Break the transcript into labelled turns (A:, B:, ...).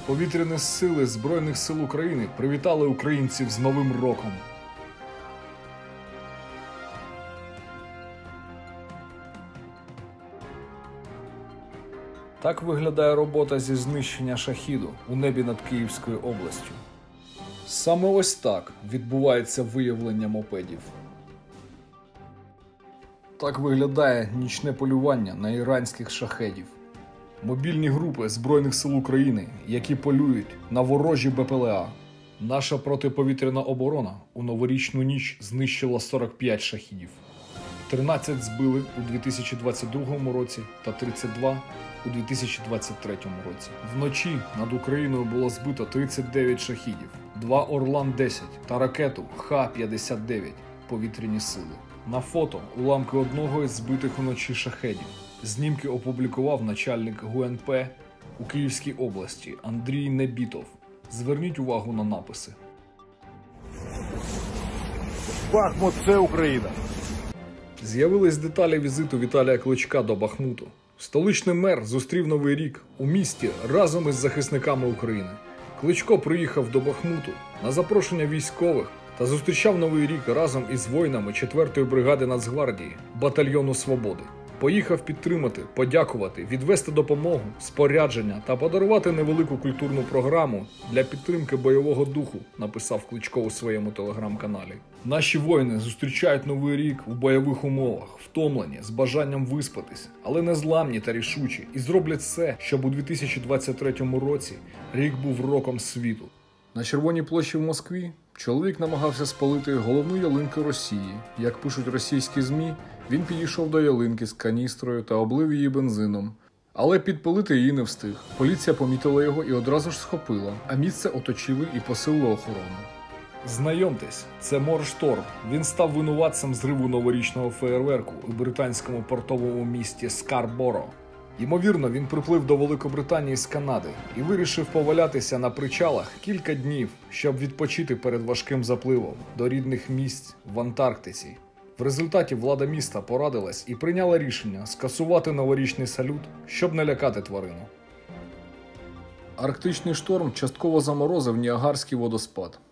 A: Повітряні сили Збройних сил України привітали українців з Новим роком. Так виглядає робота зі знищення шахіду у небі над Київською областю. Саме ось так відбувається виявлення мопедів. Так виглядає нічне полювання на іранських шахедів. Мобільні групи Збройних сил України, які полюють на ворожі БПЛА. Наша протиповітряна оборона у новорічну ніч знищила 45 шахідів. 13 збили у 2022 році та 32 у 2023 році. Вночі над Україною було збито 39 шахідів, 2 Орлан-10 та ракету Х-59 повітряні сили. На фото уламки одного із збитих уночі шахедів. Знімки опублікував начальник ГУНП у Київській області Андрій Небітов. Зверніть увагу на написи.
B: Бахмут – це Україна.
A: З'явились деталі візиту Віталія Кличка до Бахмуту. Столичний мер зустрів Новий рік у місті разом із захисниками України. Кличко приїхав до Бахмуту на запрошення військових та зустрічав Новий рік разом із воїнами 4-ї бригади Нацгвардії, батальйону Свободи. Поїхав підтримати, подякувати, відвести допомогу, спорядження та подарувати невелику культурну програму для підтримки бойового духу, написав Кличко у своєму телеграм-каналі. Наші воїни зустрічають Новий рік у бойових умовах, втомлені, з бажанням виспатись, але незламні та рішучі, і зроблять все, щоб у 2023 році рік був роком світу. На Червоній площі в Москві чоловік намагався спалити головну ялинку Росії. Як пишуть російські ЗМІ, він підійшов до ялинки з каністрою та облив її бензином. Але підпалити її не встиг. Поліція помітила його і одразу ж схопила, а місце оточили і посилили охорону. Знайомтесь, це Мор Шторм. Він став винуватцем зриву новорічного феєрверку у британському портовому місті Скарборо. Ймовірно, він приплив до Великобританії з Канади і вирішив повалятися на причалах кілька днів, щоб відпочити перед важким запливом до рідних місць в Антарктиці. В результаті влада міста порадилась і прийняла рішення скасувати новорічний салют, щоб не лякати тварину. Арктичний шторм частково заморозив Ніагарський водоспад.